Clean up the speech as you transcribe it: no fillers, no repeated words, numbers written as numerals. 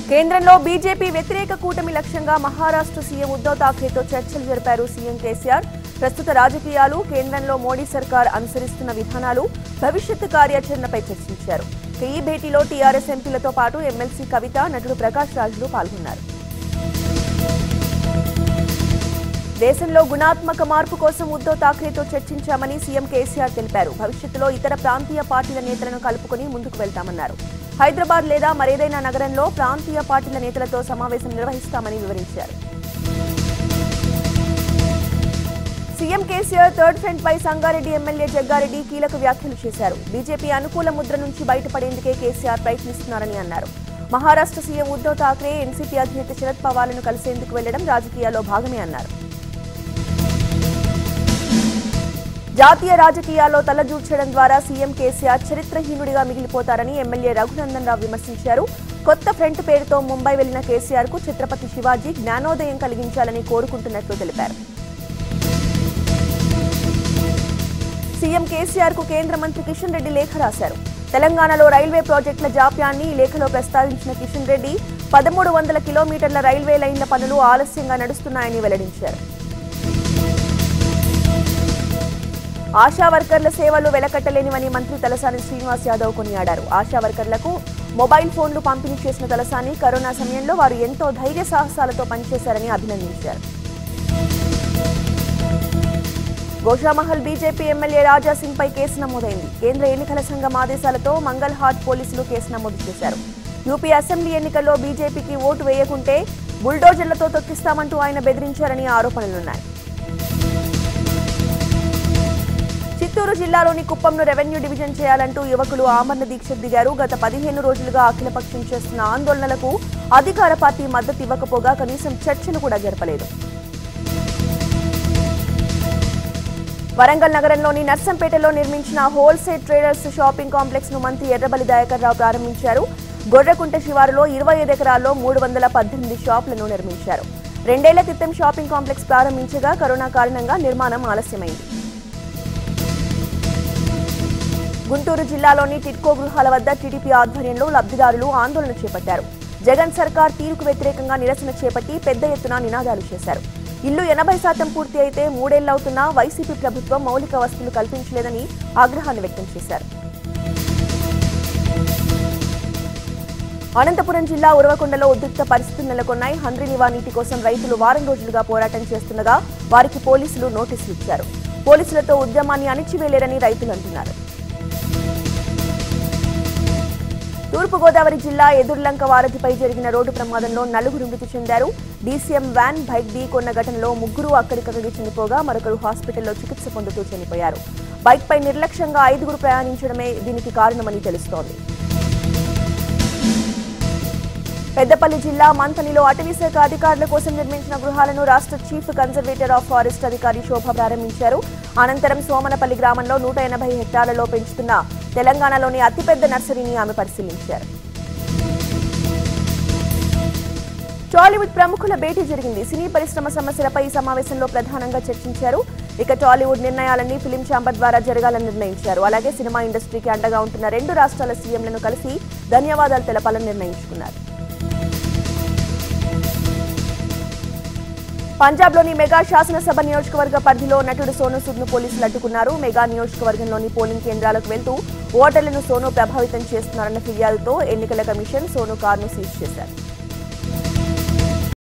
కేంద్రంలో బీజేపీ వ్యతిరేక కూటమి లక్ష్యంగా మహారాష్ట్ర సీఎం ఉద్దవ్ ఠాక్రేతో చర్చలు జరిపారు సీఎం కేసీఆర్. ప్రస్తుత రాజకీయాలు, కేంద్రంలో మోడీ సర్కార్ అనుసరిస్తున్న విధానాలు, భవిష్యత్తు కార్యాచరణపై చర్చించారు. ఈ భేటీలో టీఆర్ఎస్ ఎంపీలతో పాటు ఎమ్మెల్సీ కవిత, నటుడు ప్రకాష్ రాజులు పాల్గొన్నారు. దేశంలో గుణాత్మక మార్పు కోసం ఉద్దవ్ ఠాక్రేతో చర్చించామని సీఎం కేసీఆర్ తెలిపారు. భవిష్యత్తులో ఇతర ప్రాంతీయ పార్టీల నేతలను కలుపుకొని ముందుకు వెళ్తామన్నారు. హైదరాబాద్ లేదా మరేదైనా నగరంలో ప్రాంతీయ పార్టీల నేతలతో సమావేశం నిర్వహిస్తామని వివరించారు. సీఎం కేసీఆర్ థర్డ్ ఫ్రంట్ పై సంగారెడ్డి ఎమ్మెల్యే జగ్గారెడ్డి కీలక వ్యాఖ్యలు చేశారు. బీజేపీ అనుకూల ముద్ర నుంచి బయటపడేందుకే కేసీఆర్ ప్రయత్నిస్తున్నారని అన్నారు. మహారాష్ట్ర సీఎం ఉద్దవ్ ఠాక్రే ఎన్సీపీ అధినేత శరద్ పవార్లను కలిసేందుకు వెళ్లడం రాజకీయాల్లో భాగమే అన్నారు. జాతీయ రాజకీయాల్లో తలదూర్చడం ద్వారా సీఎం కేసీఆర్ చరిత్రహీనుడిగా మిగిలిపోతారని ఎమ్మెల్యే రఘునందన్ రావు విమర్శించారు. కొత్త ఫ్రంట్ పేరుతో ముంబై వెళ్లిన కేసీఆర్ కు ఛత్రపతి శివాజీ జ్ఞానోదయం కలిగించాలని కోరుకుంటున్నట్లు తెలిపారు. సీఎం కేసీఆర్ కు కేంద్ర మంత్రి కిషన్ రెడ్డి లేఖ రాశారు. తెలంగాణలో రైల్వే ప్రాజెక్టుల జాప్యాన్ని ఈ లేఖలో ప్రస్తావించిన కిషన్ రెడ్డి 1300 కిలోమీటర్ల రైల్వే లైన్ల పనులు ఆలస్యంగా నడుస్తున్నాయని వెల్లడించారు. ఆశా వర్కర్ల సేవలు వెలకట్టలేనివని మంత్రి తలసాని శ్రీనివాస్ యాదవ్ కొనియాడారు. ఆశా వర్కర్లకు మొబైల్ ఫోన్లు పంపిణీ చేసిన తలసాని కరోనా సమయంలో వారు ఎంతో ధైర్య సాహసాలతో పనిచేశారని అభినందించారు. గోషామహల్ బీజేపీ ఎమ్మెల్యే రాజాసింగ్ పై కేసు నమోదైంది. కేంద్ర ఎన్నికల సంఘం ఆదేశాలతో మంగల్ హాట్ పోలీసులు కేసు నమోదు చేశారు. యూపీ అసెంబ్లీ ఎన్నికల్లో బీజేపీకి ఓటు వేయకుంటే బుల్డోజర్లతో తొక్కిస్తామంటూ ఆయన బెదిరించారని ఆరోపణలున్నాయి. చిత్తూరు జిల్లాలోని కుప్పంను రెవెన్యూ డివిజన్ చేయాలంటూ యువకులు ఆమరణ దీక్షకు దిగారు. గత 15 రోజులుగా అఖిలపక్షం చేస్తున్న ఆందోళనలకు అధికార పార్టీ మద్దతు ఇవ్వకపోగా కనీసం చర్చలు కూడా జరపలేదు. వరంగల్ నగరంలోని నర్సంపేటలో నిర్మించిన హోల్సేల్ ట్రేడర్స్ షాపింగ్ కాంప్లెక్స్ ను మంత్రి ఎర్రబెల్లి దయాకర్ రావు ప్రారంభించారు. గొర్రెకుంట శివారులో 25 ఎకరాల్లో 318 షాపులను నిర్మించారు. 2 ఏళ్ల క్రితం షాపింగ్ కాంప్లెక్స్ ప్రారంభించగా కరోనా కారణంగా నిర్మాణం ఆలస్యమైంది. గుంటూరు జిల్లాలోని టిడ్కో గృహాల వద్ద టీడీపీ ఆధ్వర్యంలో లబ్ధిదారులు ఆందోళన చేపట్టారు. జగన్ సర్కార్ తీరుకు వ్యతిరేకంగా నిరసన చేపట్టి పెద్ద ఎత్తున నినాదాలు చేశారు. ఇల్లు 80% పూర్తి అయితే 3 ఏళ్లవుతున్నా వైసీపీ ప్రభుత్వం మౌలిక వసతులు కల్పించలేదని ఆగ్రహాన్ని వ్యక్తం చేశారు. అనంతపురం జిల్లా ఉరవకొండలో ఉద్రిక్త పరిస్థితులు నెలకొన్నాయి. హంద్రీనివా నీటి కోసం రైతులు వారం రోజులుగా పోరాటం చేస్తుండగా వారికి పోలీసులు నోటీసులు ఇచ్చారు. పోలీసులతో ఉద్యమాన్ని అణిచివేలేరని రైతులు అంటున్నారు. తూర్పుగోదావరి జిల్లా ఎదుర్లంక వారధిపై జరిగిన రోడ్డు ప్రమాదంలో 4 మృతి చెందారు. డీసీఎం వ్యాన్ బైక్ ఢీకొన్న ఘటనలో 3 అక్కడికక్కడికి చనిపోగా మరొకరు హాస్పిటల్లో చికిత్స పొందుతూ చనిపోయారు. బైక్పై నిర్లక్ష్యంగా 5 ప్రయాణించడమే దీనికి కారణమని తెలుస్తోంది. పెద్దపల్లి జిల్లా మంథనిలో అటవీశాఖ అధికారుల కోసం నిర్మించిన గృహాలను రాష్ట్ర చీఫ్ కన్జర్వేటర్ ఆఫ్ ఫారెస్ట్ అధికారి శోభ ప్రారంభించారు. అనంతరం సోమనపల్లి గ్రామంలో 180 హెక్టార్లలో పెంచుతున్న తెలంగాణలోని అతిపెద్ద నర్సరీని ఆమె పరిశీలించారు. టాలీవుడ్ ప్రముఖుల భేటీ జరిగింది. సినీ పరిశ్రమ సమస్యలపై ఈ సమావేశంలో ప్రధానంగా చర్చించారు. ఇక టాలీవుడ్ నిర్ణయాలన్నీ ఫిలిం ఛాంబర్ ద్వారా జరగాలని నిర్ణయించారు. అలాగే సినిమా ఇండస్ట్రీకి అండగా ఉంటున్న 2 రాష్ట్రాల సీఎంలను కలిసి ధన్యవాదాలు తెలపాలని నిర్ణయించుకున్నారు. పంజాబ్లోని మెగా శాసనసభ నియోజకవర్గ పరిధిలో నటుడు సోను సూద్ను పోలీసులు అడ్డుకున్నారు. మెగా నియోజకవర్గంలోని పోలింగ్ కేంద్రాలకు వెళ్తూ ఓటర్లను సోను ప్రభావితం చేస్తున్నారన్న ఫిర్యాదుతో ఎన్నికల కమిషన్ సోను కారును సీజ్ చేశారు.